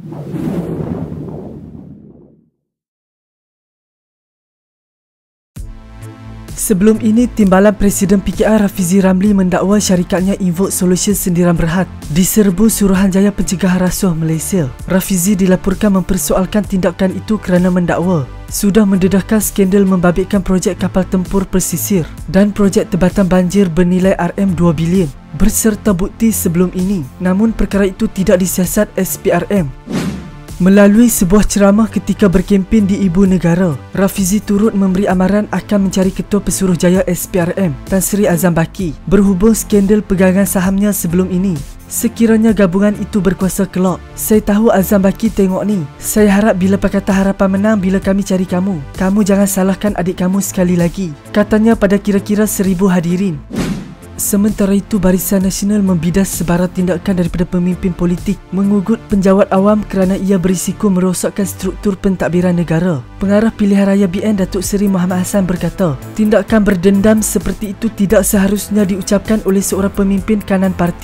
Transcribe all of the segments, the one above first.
Sebelum ini, Timbalan Presiden PKR Rafizi Ramli mendakwa syarikatnya Invoke Solutions Sendirian Berhad diserbu Suruhanjaya Pencegahan Rasuah Malaysia. Rafizi dilaporkan mempersoalkan tindakan itu kerana mendakwa sudah mendedahkan skandal membabitkan projek kapal tempur pesisir dan projek tebatan banjir bernilai RM2 bilion berserta bukti sebelum ini. Namun perkara itu tidak disiasat SPRM. Melalui sebuah ceramah ketika berkempen di Ibu Negara, Rafizi turut memberi amaran akan mencari Ketua Pesuruhjaya SPRM, Tan Sri Azam Baki, berhubung skandal pegangan sahamnya sebelum ini. Sekiranya gabungan itu berkuasa kelak, saya tahu Azam Baki tengok ni. Saya harap bila Pakatan Harapan menang bila kami cari kamu, kamu jangan salahkan adik kamu sekali lagi, katanya pada kira-kira 1000 hadirin. Sementara itu, Barisan Nasional membidas sebarang tindakan daripada pemimpin politik mengugut penjawat awam kerana ia berisiko merosakkan struktur pentadbiran negara. Pengarah Pilihan Raya BN Datuk Seri Muhammad Hassan berkata, tindakan berdendam seperti itu tidak seharusnya diucapkan oleh seorang pemimpin kanan parti.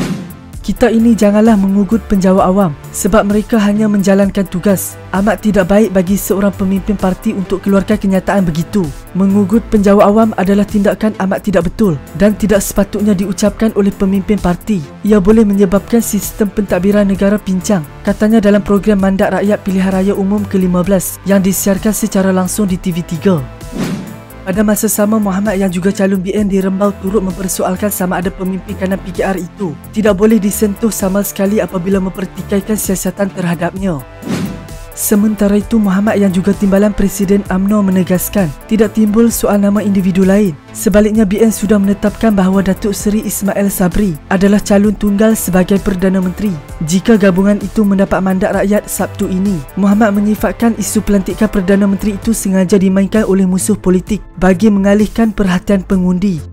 Kita ini janganlah mengugut penjawat awam sebab mereka hanya menjalankan tugas. Amat tidak baik bagi seorang pemimpin parti untuk keluarkan kenyataan begitu. Mengugut penjawat awam adalah tindakan amat tidak betul dan tidak sepatutnya diucapkan oleh pemimpin parti. Ia boleh menyebabkan sistem pentadbiran negara pincang, katanya dalam program Mandat Rakyat Pilihan Raya Umum ke-15 yang disiarkan secara langsung di TV3. Pada masa sama, Muhammad yang juga calon BN di Rembau turut mempersoalkan sama ada pemimpin kanan PKR itu tidak boleh disentuh sama sekali apabila mempertikaikan siasatan terhadapnya. Sementara itu, Muhammad yang juga Timbalan Presiden UMNO menegaskan tidak timbul soal nama individu lain. Sebaliknya, BN sudah menetapkan bahawa Datuk Seri Ismail Sabri adalah calon tunggal sebagai Perdana Menteri jika gabungan itu mendapat mandat rakyat Sabtu ini. Muhammad menyifatkan isu pelantikan Perdana Menteri itu sengaja dimainkan oleh musuh politik bagi mengalihkan perhatian pengundi.